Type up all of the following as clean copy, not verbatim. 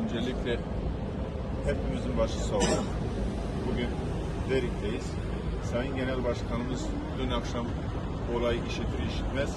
Öncelikle hepimizin başı sağ olsun. Bugün Derik'teyiz. Sayın Genel Başkanımız dün akşam olay işitir işitmez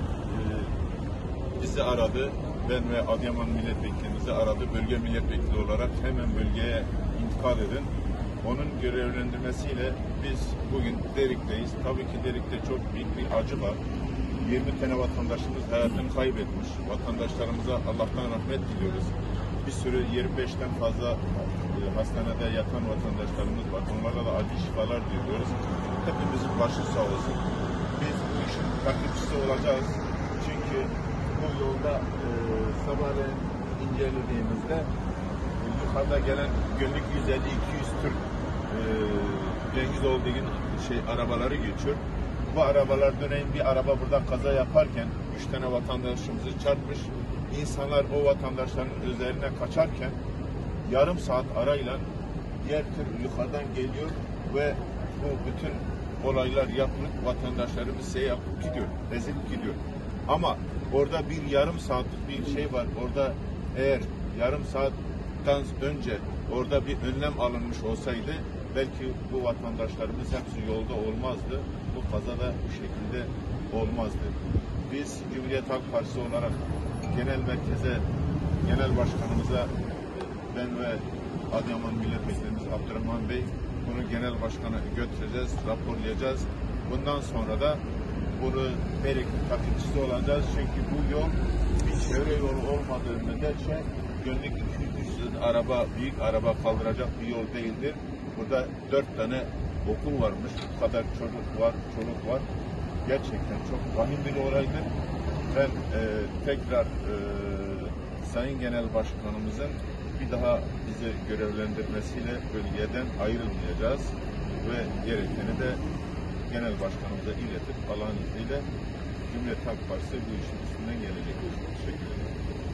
bizi aradı. Ben ve Adıyaman milletvekilimizi aradı. Bölge milletvekili olarak hemen bölgeye intikal edin. Onun görevlendirmesiyle biz bugün Derik'teyiz. Tabii ki Derik'te çok büyük bir acı var. 20 tane vatandaşımız hayatını kaybetmiş. Vatandaşlarımıza Allah'tan rahmet diliyoruz. Bir sürü 25'ten fazla hastanede yatan vatandaşlarımız var. Onlara da acil şifalar diliyoruz. Hepimizin başı sağ olsun. Biz bu işin takipçisi olacağız. Çünkü bu yolda sabahleyin incelediğimizde yukarıda gelen günlük 150-200 Türk Cengiz Oğuz'un arabaları geçiyor. Bu arabalar döneyin bir araba burada kaza yaparken 3 tane vatandaşımızı çarpmış. İnsanlar o vatandaşların üzerine kaçarken yarım saat arayla diğer tır yukarıdan geliyor ve bu bütün olaylar yapılıp vatandaşlarımız yapıp gidiyor, ezilip gidiyor. Ama orada bir yarım saatlik bir şey var. Orada eğer yarım saatten önce orada bir önlem alınmış olsaydı belki bu vatandaşlarımız hepsi yolda olmazdı. Bu kazada bu şekilde olmazdı. Biz Cumhuriyet Halk Partisi olarak genel merkeze, genel başkanımıza ben ve Adıyaman milletvekilimiz Abdurrahman Bey bunu genel başkana götüreceğiz, raporlayacağız. Bundan sonra da bunu gerekli takipçisi olacağız. Çünkü bu yol bir çevre yolu olmadığı müddetçe günlük 200 araba, büyük araba kaldıracak bir yol değildir. Burada 4 tane okul varmış, bu kadar çocuk var. Gerçekten çok vahim bir olaydır. Ben tekrar Sayın Genel Başkanımızın bir daha bizi görevlendirmesiyle bölgeden ayrılmayacağız ve gerekeni de Genel Başkanımıza iletip Allah'ın izniyle Cumhuriyet Halk Partisi bu işin üstünden gelecek. Teşekkür ederim.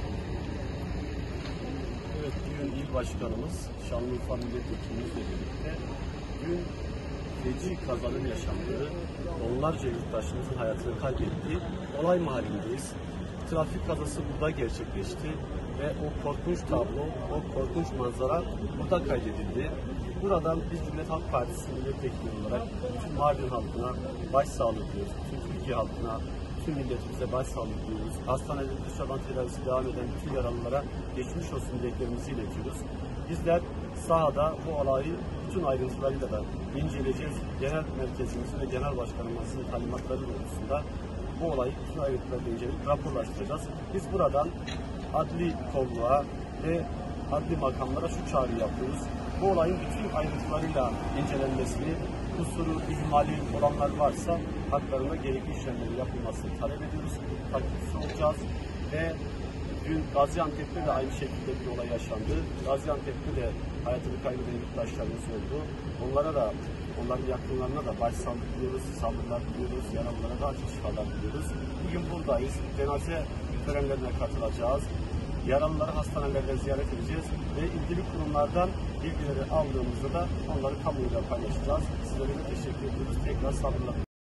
Evet, bugün İl Başkanımız Şanlıurfa Milletvekilimizle birlikte dün feci kazanın yaşandığı, onlarca yurttaşımızın hayatını kaybettiği olay mahallindeyiz. Trafik kazası burada gerçekleşti ve o korkunç tablo, o korkunç manzara burada kaydedildi. Buradan biz Cumhuriyet Halk Partisi milletvekili olarak bütün Mardin halkına başsağlığı diliyoruz, bütün Türkiye halkına, bütün milletimize başsağlığı diliyoruz. Hastanede dışarıdan tedavisi devam eden bütün yaralılara geçmiş olsun dileklerimizi iletiyoruz. Bizler sahada bu olayı bütün ayrıntılarıyla da inceleyeceğiz. Genel merkezimizin ve genel başkanımızın talimatları doğrultusunda bu olayı bütün ayrıntılarıyla inceleyip raporlaştıracağız. Biz buradan adli kolluğa ve adli makamlara şu çağrıyı yapıyoruz. Bu olayın bütün ayrıntılarıyla incelenmesini, kusuru, ihmali olanlar varsa haklarında gerekli işlemlerin yapılmasını talep ediyoruz. Takipçisi olacağız ve dün Gaziantep'te de aynı şekilde bir olay yaşandı. Gaziantep'te de hayatını kaybeden yurttaşlarımız oldu. Onlara da, onların yakınlarına da başsağlık diliyoruz, sabırlar diliyoruz, yaralılara da acil şifalar diliyoruz. Bugün buradayız, cenaze törenlerine katılacağız. Yaralıları hastanelerde ziyaret edeceğiz ve ilgili kurumlardan bilgileri aldığımızda da onları kamuoyuyla paylaşacağız. Sizlere de teşekkür ediyoruz. Tekrar sabırla.